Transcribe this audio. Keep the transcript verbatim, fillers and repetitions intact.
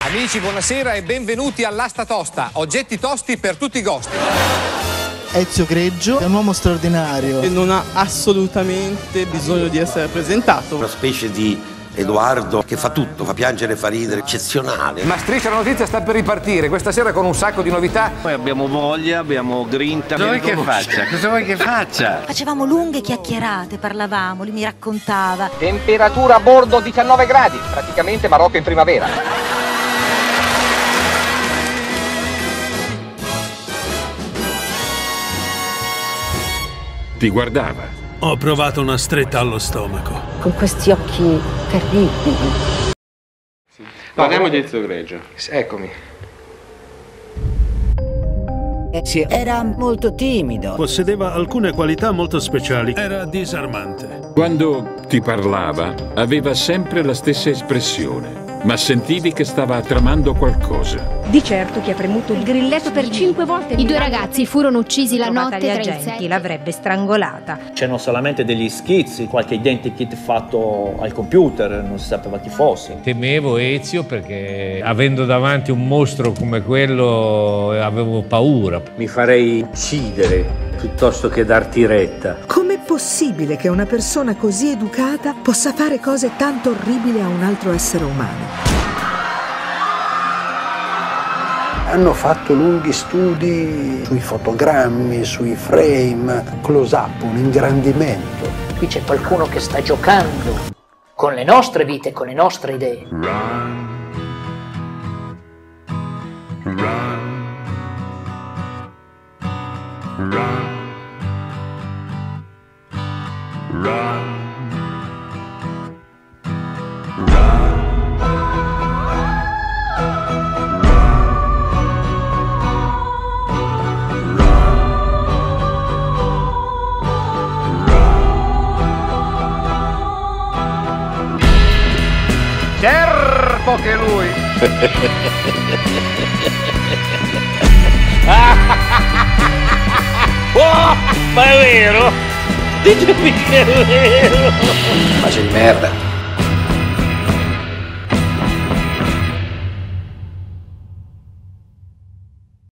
Amici, buonasera e benvenuti all'Asta Tosta. Oggetti tosti per tutti i gusti. Ezio Greggio è un uomo straordinario e non ha assolutamente bisogno di essere presentato. Una specie di Edoardo che fa tutto, fa piangere e fa ridere, eccezionale. Ma Striscia la Notizia sta per ripartire questa sera con un sacco di novità. Poi abbiamo voglia, abbiamo grinta. Cosa vuoi che faccia? Cosa vuoi che faccia? Facevamo lunghe chiacchierate, parlavamo, lui mi raccontava. Temperatura a bordo diciannove gradi, praticamente Marocco in primavera. Ti guardava. Ho provato una stretta allo stomaco. Con questi occhi terribili. Sì. Parliamo di Ezio Greggio. Eccomi. Ezio era molto timido. Possedeva alcune qualità molto speciali. Era disarmante. Quando ti parlava, aveva sempre la stessa espressione, ma sentivi che stava tramando qualcosa. Di certo chi ha premuto il grilletto per cinque volte. I due ragazzi furono uccisi la notte tra agenti, il sette. l'avrebbe strangolata. C'erano solamente degli schizzi, qualche identikit fatto al computer, non si sapeva chi fosse. Temevo Ezio perché avendo davanti un mostro come quello avevo paura. Mi farei uccidere piuttosto che darti retta. Com'è possibile che una persona così educata possa fare cose tanto orribili a un altro essere umano? Hanno fatto lunghi studi sui fotogrammi, sui frame, close-up, un ingrandimento. Qui c'è qualcuno che sta giocando con le nostre vite, con le nostre idee. Run. Run. Run. Run. Certo che lui! Oh, ma è vero? Ditemi che è vero! Faccia di merda!